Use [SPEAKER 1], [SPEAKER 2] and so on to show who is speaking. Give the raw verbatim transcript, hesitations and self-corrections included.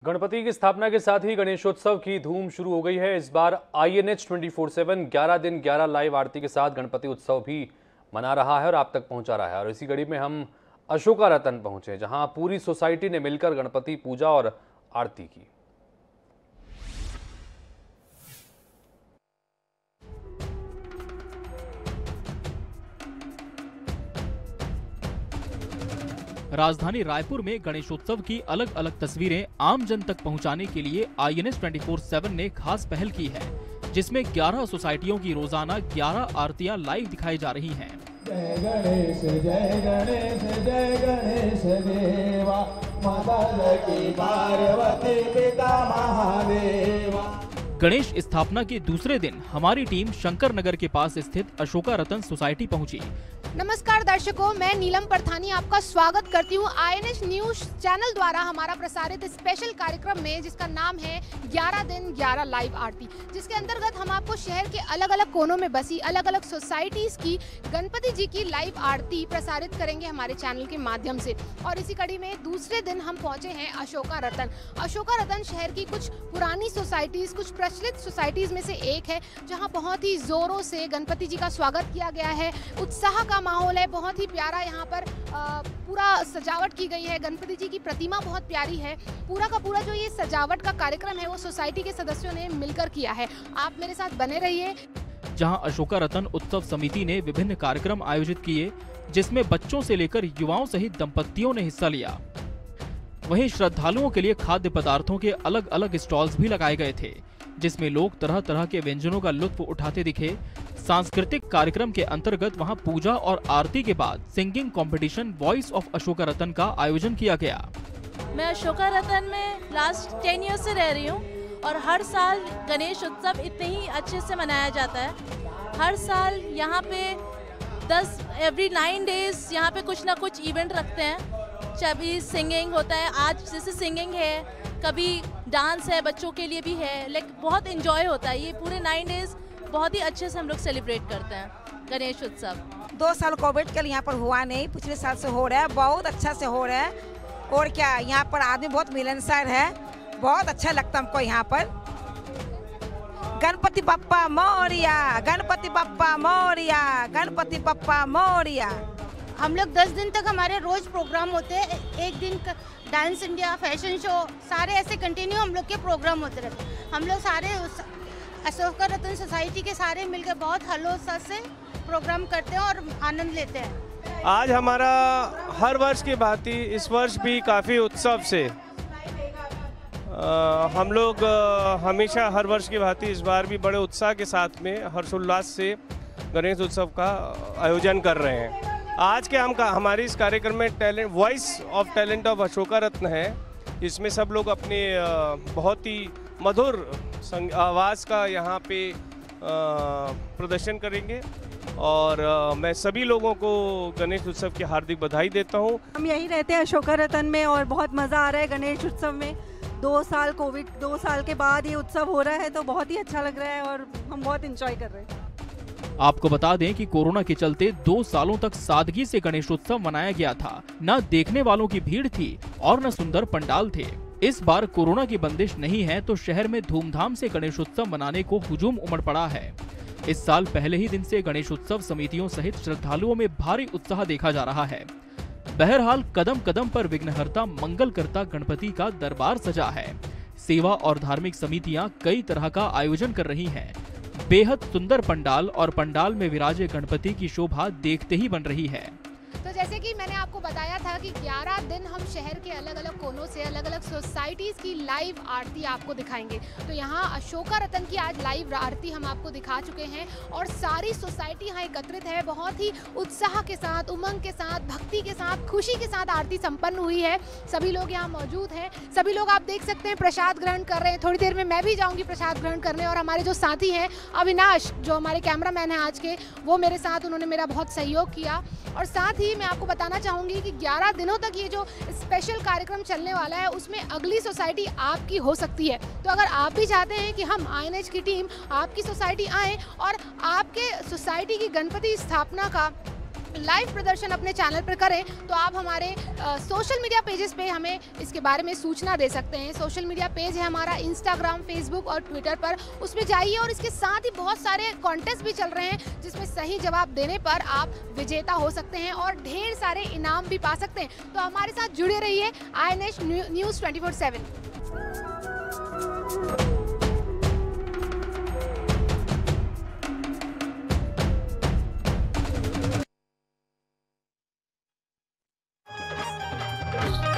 [SPEAKER 1] गणपति की स्थापना के साथ ही गणेशोत्सव की धूम शुरू हो गई है। इस बार I N H twenty four seven ग्यारह दिन ग्यारह लाइव आरती के साथ गणपति उत्सव भी मना रहा है और आप तक पहुंचा रहा है। और इसी कड़ी में हम अशोका रतन पहुंचे, जहां पूरी सोसाइटी ने मिलकर गणपति पूजा और आरती की।
[SPEAKER 2] राजधानी रायपुर में गणेशोत्सव की अलग अलग तस्वीरें आम जन तक पहुंचाने के लिए I N H twenty four seven ने खास पहल की है, जिसमें ग्यारह सोसाइटियों की रोजाना ग्यारह आरतियां लाइव दिखाई जा रही हैं।
[SPEAKER 3] जय गणेश जय गणेश जय गणेश देवा, माता लकी पार्वती पिता महादेवा।
[SPEAKER 2] गणेश स्थापना के दूसरे दिन हमारी टीम शंकर नगर के पास स्थित अशोका रतन सोसाइटी पहुंची।
[SPEAKER 4] नमस्कार दर्शकों, मैं नीलम परथानी आपका स्वागत करती हूँ I N H news channel द्वारा हमारा प्रसारित स्पेशल कार्यक्रम में, जिसका नाम है ग्यारह दिन ग्यारह लाइव आरती, जिसके अंतर्गत हम आपको शहर के अलग अलग कोनों में बसी अलग अलग सोसाइटीज की गणपति जी की लाइव आरती प्रसारित करेंगे हमारे चैनल के माध्यम से। और इसी कड़ी में दूसरे दिन हम पहुंचे हैं अशोका रतन। अशोका रतन शहर की कुछ पुरानी सोसाइटीज, कुछ प्रचलित सोसाइटीज में से एक है, जहाँ बहुत ही जोरों से गणपति जी का स्वागत किया गया है। उत्साह का माहौल है, बहुत ही प्यारा। यहाँ पर आ, पूरा सजावट की गई है। गणपति जी की प्रतिमा बहुत प्यारी है। पूरा का पूरा जो ये सजावट का कार्यक्रम है वो सोसाइटी के सदस्यों ने मिलकर किया है। आप मेरे साथ बने रहिए।
[SPEAKER 2] जहां अशोका रतन उत्सव समिति ने विभिन्न कार्यक्रम आयोजित किए, जिसमें बच्चों से लेकर युवाओं सहित दंपतियों ने हिस्सा लिया। वहीं श्रद्धालुओं के लिए खाद्य पदार्थों के अलग अलग स्टॉल्स भी लगाए गए थे, जिसमें लोग तरह तरह के व्यंजनों का लुत्फ उठाते दिखे। सांस्कृतिक कार्यक्रम के अंतर्गत वहां पूजा और आरती के बाद singing competition voice of Ashoka Ratan का आयोजन किया गया।
[SPEAKER 5] मैं अशोका रतन में लास्ट टेन ईयर से रह रही हूँ और हर साल गणेश उत्सव इतने ही अच्छे से मनाया जाता है। हर साल यहाँ पे दस एवरी नाइन डेज यहाँ पे कुछ ना कुछ इवेंट रखते हैं। कभी सिंगिंग होता है, आज जैसे सिंगिंग है, कभी डांस है, बच्चों के लिए भी है। लाइक बहुत इंजॉय होता है। ये पूरे नाइन डेज बहुत ही अच्छे से हम लोग सेलिब्रेट करते हैं गणेश उत्सव।
[SPEAKER 6] दो साल कोविड के लिए यहाँ पर हुआ नहीं, पिछले साल से हो रहा है, बहुत अच्छा से हो रहा है। और क्या, यहाँ पर आदमी बहुत मिलनसार है, बहुत अच्छा लगता है हमको यहाँ पर। गणपति बप्पा मोरिया, गणपति बप्पा मोरिया, गणपति बप्पा मोरिया।
[SPEAKER 4] हम लोग दस दिन तक हमारे रोज प्रोग्राम होते हैं। एक दिन डांस इंडिया, फैशन शो, सारे ऐसे कंटिन्यू हम लोग के प्रोग्राम होते रहते हैं। हम लोग सारे अशोका रतन सोसाइटी के सारे मिलकर बहुत हल्लोत्साह से प्रोग्राम करते हैं और आनंद लेते हैं।
[SPEAKER 7] आज हमारा हर वर्ष की भांति इस वर्ष भी काफ़ी उत्सव से आ, हम लोग आ, हमेशा हर वर्ष की भांति इस बार भी बड़े उत्साह के साथ में हर्षोल्लास से गणेश उत्सव का आयोजन कर रहे हैं। आज के हम का हमारी इस कार्यक्रम में talent voice of talent of Ashoka Ratna है। इसमें सब लोग अपने बहुत ही मधुर आवाज़ का यहाँ पे प्रदर्शन करेंगे और मैं सभी लोगों को गणेश उत्सव की हार्दिक बधाई देता हूँ।
[SPEAKER 8] हम यहीं रहते हैं अशोका रतन में और बहुत मज़ा आ रहा है गणेश उत्सव में। दो साल कोविड दो साल के बाद ये उत्सव हो रहा है तो बहुत ही अच्छा लग रहा है और हम बहुत इंजॉय कर रहे हैं।
[SPEAKER 2] आपको बता दें कि कोरोना के चलते दो सालों तक सादगी से गणेशोत्सव मनाया गया था। न देखने वालों की भीड़ थी और न सुंदर पंडाल थे। इस बार कोरोना की बंदिश नहीं है तो शहर में धूमधाम से गणेशोत्सव मनाने को हुजूम उमड़ पड़ा है। इस साल पहले ही दिन से गणेशोत्सव समितियों सहित श्रद्धालुओं में भारी उत्साह देखा जा रहा है। बहरहाल कदम कदम पर विघ्नहर्ता मंगलकर्ता गणपति का दरबार सजा है। सेवा और धार्मिक समितियां कई तरह का आयोजन कर रही हैं। बेहद सुंदर पंडाल और पंडाल में विराजे गणपति की शोभा देखते ही बन रही है।
[SPEAKER 4] तो जैसे कि मैंने आपको बताया था कि ग्यारह दिन हम शहर के अलग अलग कोनों से अलग अलग सोसाइटीज़ की लाइव आरती आपको दिखाएंगे। तो यहाँ अशोका रतन की आज लाइव आरती हम आपको दिखा चुके हैं और सारी सोसाइटी यहाँ एकत्रित है। बहुत ही उत्साह के साथ, उमंग के साथ, भक्ति के साथ, खुशी के साथ आरती संपन्न हुई है। सभी लोग यहाँ मौजूद हैं। सभी लोग आप देख सकते हैं प्रसाद ग्रहण कर रहे हैं। थोड़ी देर में मैं भी जाऊँगी प्रसाद ग्रहण करने और हमारे जो साथी हैं अविनाश, जो हमारे कैमरामैन हैं आज के, वो मेरे साथ, उन्होंने मेरा बहुत सहयोग किया। और साथ ही मैं आपको बताना चाहूँगी कि ग्यारह दिनों तक ये जो स्पेशल कार्यक्रम चलने वाला है उसमें अगली सोसाइटी आपकी हो सकती है। तो अगर आप भी चाहते हैं कि हम आई एन एच की टीम आपकी सोसाइटी आए और आपके सोसाइटी की गणपति स्थापना का लाइव प्रदर्शन अपने चैनल पर करें तो आप हमारे आ, सोशल मीडिया पेजेस पे हमें इसके बारे में सूचना दे सकते हैं। सोशल मीडिया पेज है हमारा इंस्टाग्राम, फेसबुक और ट्विटर पर, उसमें जाइए और इसके साथ ही बहुत सारे कॉन्टेस्ट भी चल रहे हैं जिसमें सही जवाब देने पर आप विजेता हो सकते हैं और ढेर सारे इनाम भी पा सकते हैं। तो हमारे साथ जुड़े रहिए I N H news twenty four seven.
[SPEAKER 9] Thank you.